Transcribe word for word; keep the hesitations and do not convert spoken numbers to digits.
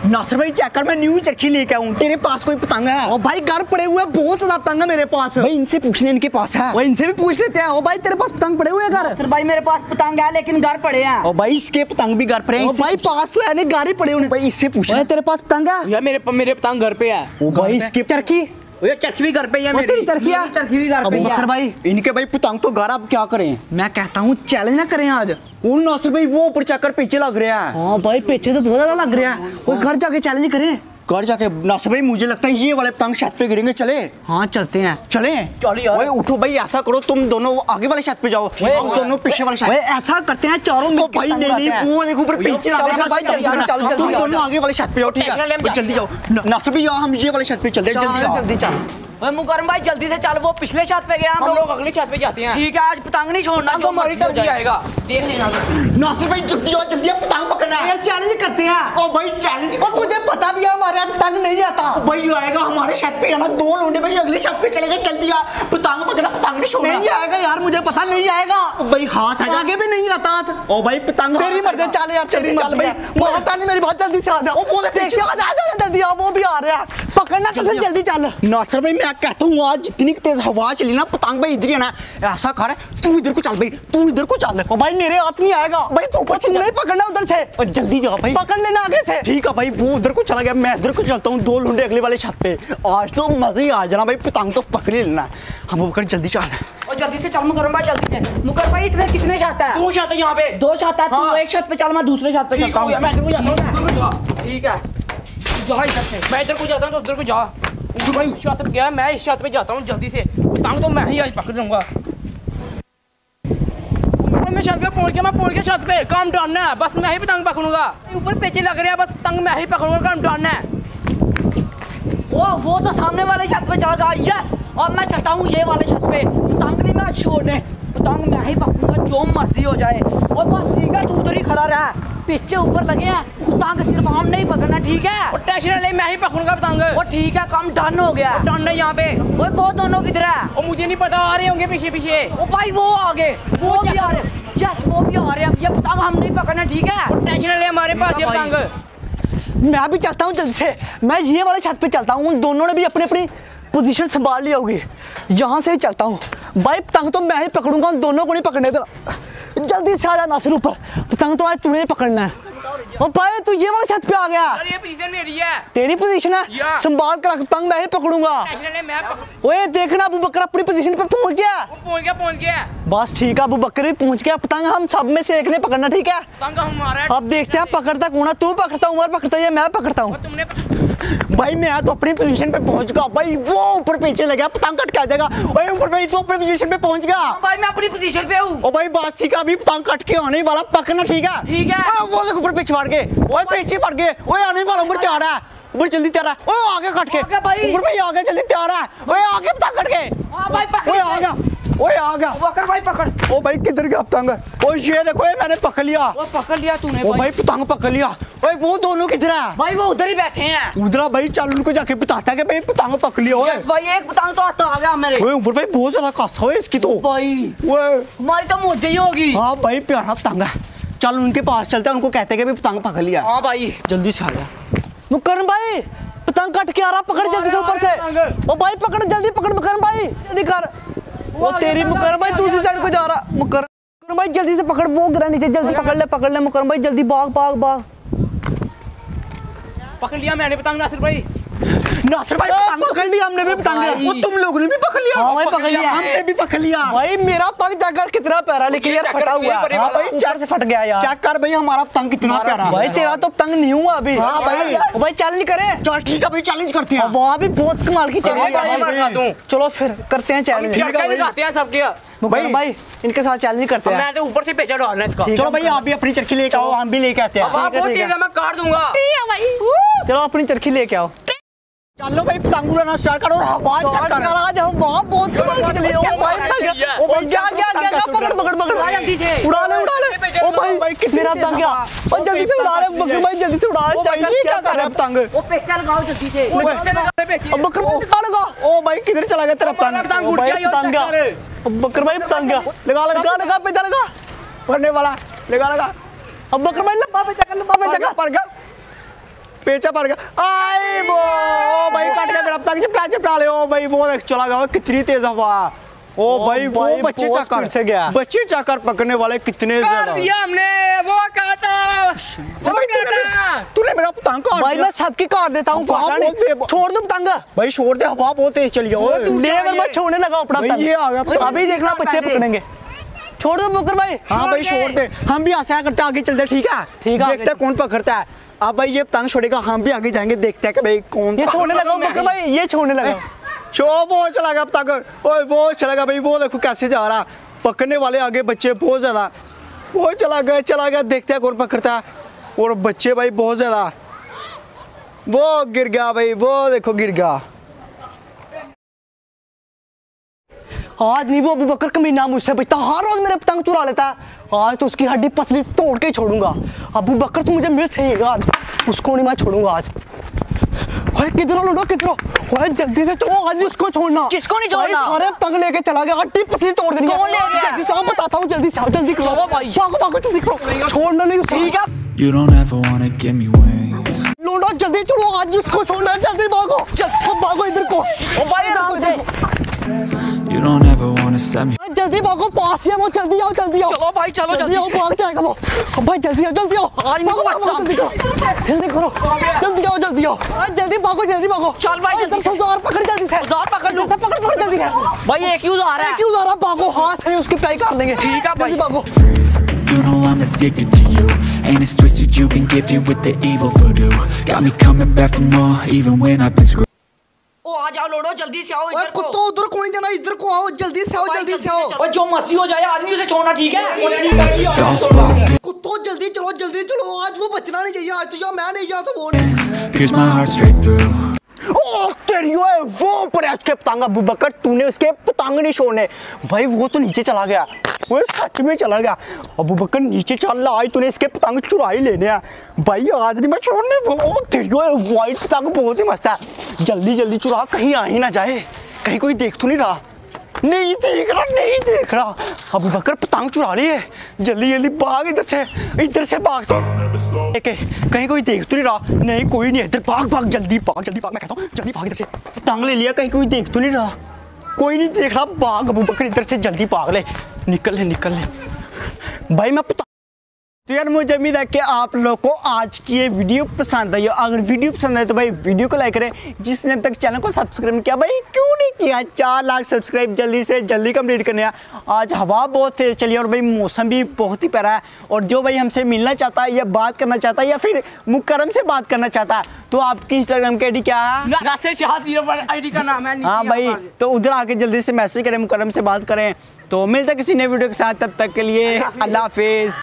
नासिर भाई चेक कर, मैं न्यू चरखी लेके आऊँ, तेरे पास कोई पतंग है? ओ भाई घर पड़े हुए बहुत ज्यादा पतंग है मेरे पास। भाई इनसे पूछने, इनके पास है। ओ इनसे भी पूछ लेते हैं। ओ भाई तेरे पास पतंग पड़े हुए हैं घर? सर भाई मेरे पास पतंग है लेकिन घर पड़े हैं। ओ भाई इसके पतंग भी घर पड़े हैं। ओ भाई पास तो है नहीं, घर ही पड़े हुए। भाई इससे पूछना, तेरे पास पतंग है? यार मेरे मेरे पतंग घर पे है। ओ भाई इसके चरखी, ये चरखी भी घर पे है। मेरी चरखी है, चरखी भी घर पे है। बकर भाई इनके भाई पतंग तो घर, अब क्या करें? मैं कहता हूँ चैलेंज ना करें आज। वो नासिर भाई वो ऊपर चक्कर पीछे लग रहा है। हाँ भाई पीछे तो बहुत ज्यादा लग रहा है। वो घर जाके चैलेंज करें। घर जाके नासिर भाई मुझे लगता है ये वाले पतंग छत पे गिरेंगे। चले? हाँ चलते हैं। चले चल यार। ओए उठो भाई, ऐसा करो तुम दोनों आगे वाले छत पे जाओ, हम दोनों पीछे वाले छत। भाई ऐसा करते हैं चारों तो भाई नहीं नहीं वो देखो ऊपर पीछे लग रहा है भाई। जल्दी चलो, तुम दोनों आगे वाले छत पे जाओ, ठीक है? जल्दी जाओ नासिर भाई, हम ये वाले छत पे चलते हैं। जल्दी जल्दी चल। मुकरम भाई जल्दी से चल, वो पिछले छत पे गया, हम हम लोग अगली छत पे जाते हैं। ठीक है, आज पतंग नहीं छोड़ना, जो हमारी मर्जी हो तरफ जाए। आएगा देख लेना। नासिर भाई जल्दी आओ, जल्दी पतंग पकड़ना है। यार चैलेंज करते हैं। ओ भाई चैलेंज, और तुझे पता भी है हमारे यहाँ पतंग नहीं आता। भाई आएगा हमारे छत पे आना, दो लोंडे भाई अगले छत पे चले गए। जल्दी आ, पतंग पकड़ना, पतंग नहीं छोड़ना। नहीं आएगा यार, मुझे पता नहीं आएगा। भाई हाथ आएगा, आगे भी नहीं आता हाथ। ओ भाई पतंग तेरी मर्जी, चल यार तेरी चल मर्जी। भाई, वो पता नहीं मेरी बात, जल्दी से आ जा। वो बोले देख आ जा, जा जल्दी आ, वो भी आ रहा है। पकड़ना तो फिर जल्दी चल। नासिर भाई मैं कहता हूँ आज जितनी तेज हवा चली ना, पतंग भाई इधर ही आना। ऐसा कर तू इधर को चल भाई, तू इधर को चल। ओ भाई मेरे हाथ नहीं आएगा भाई तू ऊपर से नहीं पकड़ना उधर से। और जल्दी जा भाई, पकड़ लेना आगे से। ठीक है भाई, वो उधर को चला गया, मैं इधर को चलता हूँ। दो लुंडे अगले वाले छत पे, आज तो मजे ही आ जाना भाई, पतंग तो पकड़ ही लेना। हम ऊपर जल्दी चल। और जल्दी से चल मुकरम भाई, जल्दी से। मुकरम भाई इतने कितने छत है? दो छत है यहाँ पे। दो छत है, तू हाँ। एक छत पे चल, मैं दूसरे छत पे ठीक चलता हो गया, हूँ। मैं इधर को जाता हूँ। ठीक है, जा इधर से। मैं इधर को जाता हूँ तो उधर को जा। ऊपर भाई उस छत पे गया, मैं इस छत पे जाता हूँ जल्दी से। पतंग तो मैं ही आज पकड़ लूंगा। मैं छत पे पहुंच गया, मैं पहुंच गया छत पे। काम डन है, बस मैं ही पतंग पकड़ूंगा। ऊपर पेचे लग रहे हैं, बस पतंग मैं ही पकड़ूंगा, काम डन है। वो वो तो सामने वाले छत पे चढ़ गया। यस, और मैं चलता हूँ ये वाले छत पे। पतंग नहीं मैं छोड़ने, पतंग मैं ही पकड़ूंगा, जो मर्जी हो जाए। और बस ठीक है, तू उधर ही खड़ा रहा, पीछे ऊपर लगे हैं। पतंग सिर्फ हम नहीं पकड़ना, ठीक है? और टेंशन ले, मैं ही पकड़ूंगा पतंग। वो ठीक है, काम डन हो गया। डन है यहाँ पे। वो वो दोनों किधर है? और मुझे नहीं पता, आ रहे होंगे पीछे पीछे। ओ भाई वो आगे, वो भी आ रहे। यस, वो भी आ रहे हैं। ये पतंग हम नहीं पकड़ना, ठीक है? और टेंशन ले, हमारे पास ये पतंग। मैं भी चलता हूँ जल्दी से। मैं ये वाले छत पे चलता हूँ। उन दोनों ने भी अपनी अपनी पोजीशन संभाल ली होगी। यहाँ से ही चलता हूँ भाई, पतंग तो मैं ही पकड़ूंगा, उन दोनों को नहीं पकड़ने देना। जल्दी से आ जा नासिर ऊपर, पतंग तो आज तूने ही पकड़ना है। ओ भाई तू ये वाले छत पे आ गया। अरे ये पोजीशन मेरी है। तेरी पोजीशन है, या। संभाल कर रख, पतंग मैं ही पकड़ूंगा। टेंशन ले, मैं पकड़। ओए देखना अबू बकर अपनी पोजीशन पे पहुंच गया। वो पहुंच गया, पहुंच गया। बस ठीक है, अबू बकर भी पहुंच गया। पतंग हम सब में से एक ने पकड़ना, ठीक है? पतंग हमारा है। अब देखते हैं पकड़ता कौन है। तू पकड़ता, उमर पकड़ता है, मैं पकड़ता हूँ। तुमने भाई मैं तो अपनी पोजीशन पे पहुंच गया भाई, वो ऊपर पीछे लगा, पतंग कट के आ जाएगा। ओए ऊपर भाई तो अपनी पोजीशन पे पहुंच गया। भाई मैं अपनी पोजीशन पे हूँ। ओ भाई बस ठीक है, अभी पतंग कट के आने वाला, पकड़ना, ठीक है? ठीक है। ओए वो देख ऊपर पीछे पड़ गए, ओए पीछे पड़ गए। ओए आने वाला ऊपर जा रहा है, ऊपर जल्दी तैयार है। ओए आगे कट के, आ गया भाई। ऊपर भाई आगे जल्दी तैयार है। ओए आगे पतंग कट के, हाँ भाई पकड़। ओए आ गया, ओए आ गया। बकर भाई पकड़। ओ भाई किधर गया पतंग? ओ ये देखो, ये मैंने पकड़ लिया। वो पकड़ लिया तूने ओ भाई। भाई पतंग पकड़ लिया। ओए वो दोनों किधर है? भाई वो उधर ही बैठे हैं। उधर भाई चल उनको जाके बताता है कि भाई पतंग पकड़ लिया। ओए यस भाई, एक पतंग तो आता आ गया मेरे। ओए ऊपर भाई बहुत ज्यादा कस है इसकी तो। भाई ओए हमारी तो मुझे ही होगी। हाँ भाई प्यारा पतंग है, चल उनके पास चलते हैं, उनको कहते हैं कि भाई पतंग पकड़ लिया। हाँ भाई जल्दी से आ जा। मुकरम भाई पतंग कट के आ रहा, पकड़ जल्दी से ऊपर से। ओ भाई पकड़, जल्दी पकड़ मुकरम भाई, जल्दी कर। वो तेरी मुकरम भाई दूसरी साइड को जा रहा। मुकरम भाई जल्दी से पकड़, वो गिरा नीचे, जल्दी पकड़ ले, पकड़ ले मुकरम भाई, जल्दी भाग भाग भाग। पकड़ लिया मैंने पतंग नासिर भाई। नासिर भाई पतंग पकड़ लिया हमने भी पतंग। भाई। वो तुम लोगों ने भी पकड़ लिया? हाँ भाई पकड़ लिया, हमने भी पकड़ लिया। भाई मेरा पतंग जाकर कितना प्यारा, लेकिन यार फटा हुआ है। हाँ भाई ऊपर से फट गया यार। चेक कर भाई हमारा पतंग कितना प्यारा। भाई तेरा तो पतंग नहीं हुआ अभी। हाँ भाई। ओ भाई चैलेंज करें। चल ठीक है भाई, चैलेंज करते हैं। वहाँ भी बहुत कमाल की चैलेंज भाई, मैं खाता हूँ। चलो फिर करते हैं चैलेंज। चरखा दिखाते हैं सबके। मुकरम भाई इनके साथ चैलेंज करते हैं। मैं तो ऊपर से पेचा डालना है इसका। चलो भाई आप भी अपनी चरखी लेके आओ, हम भी लेके आते हैं। अब आप बहुत तेज है, मैं काट दूंगा। चलो अपनी चरखी लेके आओ। चलो भाई पतंग उड़ाना स्टार्ट करो, आवाज चेक कर। आज हम वहाँ बहुत कमाल की चली। ओ भाई पतंग, ओ भाई जा जा जा पकड़ पकड़ पकड़, जल्दी से उड़ा ले उड़ा ले। ओ भाई भाई कितनी मेरा पतंग गया। ओ जल्दी से उड़ा ले बकर भाई, जल्दी से उड़ा। ओ भाई ये क्या कर रहा है पतंग? वो पेचा लगाओ जल्दी से। अब बकर भाई निकाल लगा। ओ भाई किधर चला गया तेरा पतंग? पतंग ओ उड़ भाई गया, पतंग गया। अब बकर भाई पतंग गया। लगा लगा लगा लगा पेचा लगा। पड़ने वाला, लगा लगा। अब बकर भाई लंबा पेचा कर, लंबा पेचा कर। पड़ गया। पेचा पड़ गया। आई वो ओ भाई कट गया मेरा पतंग, चिपटा चिपटा ले। ओ भाई वो चला गया, कितनी तेज हवा। ओ भाई वो बच्चे चाकर से गया, बच्चे चाकर पकड़ने वाले कितने ज्यादा। हमने वो काटा, तूने मेरा पतंग काट भाई मैं सबकी काट देता हूँ, छोड़ दो पतंग भाई, छोड़ दे, हवा बहुत तेज चली है। लेवल में छोड़ने लगा अपना पतंग। ये आ गया, अभी देखना बच्चे पकड़ेंगे। छोड़ दो बुकर भाई। हाँ भाई छोड़ दे, हम भी ऐसा करते आगे चलते। ठीक है ठीक है, देखते हैं कौन पकड़ता है। अब भाई ये पतंग छोड़ेगा, हम भी आगे जाएंगे, देखते हैं कि भाई कौन। ये छोड़ने लगा बुकर भाई, ये छोड़ने लगा। शो वो चला गया पतंग, ओए वो चला गया भाई, वो देखो कैसे जा रहा। पकड़ने वाले आगे बच्चे बहुत ज्यादा, वो चला गया चला गया, देखते हैं कौन पकड़ता है। और बच्चे भाई बहुत ज्यादा, वो गिर गया भाई, वो देखो गिर गया। आज नहीं वो अबू बकर कमीना मुझसे बचता, हर रोज मेरे पतंग चुरा लेता है। आज तो उसकी हड्डी पसली तोड़ के ही छोड़ूंगा। अबू बकर तू मुझे मिल चाहिएगा आज, उसको नहीं मैं छोड़ूंगा आज। ओए किधर हो लूडो, किधर हो? ओए जल्दी से चलो, आज उसको छोड़ना। किसको नहीं छोड़ना? सारे पतंग लेके चला गया, हड्डी पसली तोड़ देनी। कौन ले गया? जल्दी से आओ, बताता हूँ, जल्दी से आओ, जल्दी करो। चलो भाई। भागो भागो जल्दी करो, छोड़ना नहीं उसको। ठीक है You don't ever wanna give me wings. Ludo जल्दी चलो, आज उसको छोड़ना है, जल्दी भागो, जल्दी भागो इधर को। ओ भाई आराम से। You don't ever wanna set me. जल्दी भागो, पास है वो, जल्दी आओ जल्दी आओ। चलो भाई चलो जल्दी आओ, भाग जाएगा वो। अब भाई जल्दी आओ, जल्दी आओ। आज मेरे को भागो, भागो, जल्दी करो, जल्दी करो, जल्दी आओ, जल्दी आओ। आज जल्दी भागो, जल्दी भागो। चल भाई जल्दी से। और पकड़ जल्दी से। औजार पकड़ लूं। पकड़ पकड़ जल्दी से। भाई एक यूज आ रहा है। क्यों जा रहा? भागो, हाथ से उसकी पिटाई कर लेंगे। ठीक है भाई। जल्दी भागो। You know I'm addicted to you, and it's twisted. You've been gifted with the evil voodoo. Got me coming back for more, even when I've been screwed. ओ आ जाओ लोडो, जल्दी से आओ ओए इधर को। कुत्तो उधर कौन जाना, इधर को आओ, जल्दी से आओ, जल्दी से आओ। और जो मर्जी हो जाए आदमी उसे छोड़ना, ठीक है? Dolls flock कुत्तो जल्दी चलो, जल्दी चलो, आज वो बचना नहीं चाहिए। आज तो या मैं नहीं जा तो वो नहीं। pierce my heart straight through. ओ तेरी ओए, वो पर उसके पतंग, अबू बकर तूने उसके पतंग नहीं छोड़ने। भाई वो तो नीचे चला गया, वो सच में चला गया। अबू बकर नीचे चल रहा, आज तूने इसके पतंग चुरा ही लेने हैं। भाई आज नहीं मैं छोड़ने। ओ तेरी ओए, वाइट पतंग बहुत ही मस्त है, जल्दी जल्दी चुरा, कहीं आ ही ना जाए, कहीं कोई देख तो नहीं रहा। नहीं देख रहा, नहीं देख रहा। अबू बकर पतंग चुरा लिए, जल्दी जल्दी भाग इधर से, इधर से भाग तो कहीं कोई देख तो नहीं रहा। नहीं कोई नहीं, इधर भाग भाग, जल्दी भाग, जल्दी भाग, मैं कहता हूँ जल्दी भाग इधर से। पतंग ले लिया, कहीं कोई देख तो नहीं रहा, कोई नहीं देख रहा। भाग अबू बकर इधर से, जल्दी भाग ले, निकल ले निकल ले। भाई मैं पतंग। तो यार मुझे उम्मीद है कि आप लोग को आज की ये वीडियो पसंद आई हो। अगर वीडियो पसंद आए तो भाई वीडियो को लाइक करें, जिसने अब तक चैनल को सब्सक्राइब किया भाई क्यों नहीं किया। चार लाख सब्सक्राइब जल्दी से जल्दी कंप्लीट करने हैं। आज हवा बहुत तेज चली है और भाई मौसम भी बहुत ही प्यारा है। और जो भाई हमसे मिलना चाहता है या बात करना चाहता है या फिर मुकरम से बात करना चाहता है, तो आपकी इंस्टाग्राम की आई डी क्या है? नासिर शाह आईडी का नाम है। हाँ भाई, तो उधर आके जल्दी से मैसेज करें, मुकरम से बात करें। तो मिलता किसी नए वीडियो के साथ, तब तक के लिए अल्लाह हाफिज़।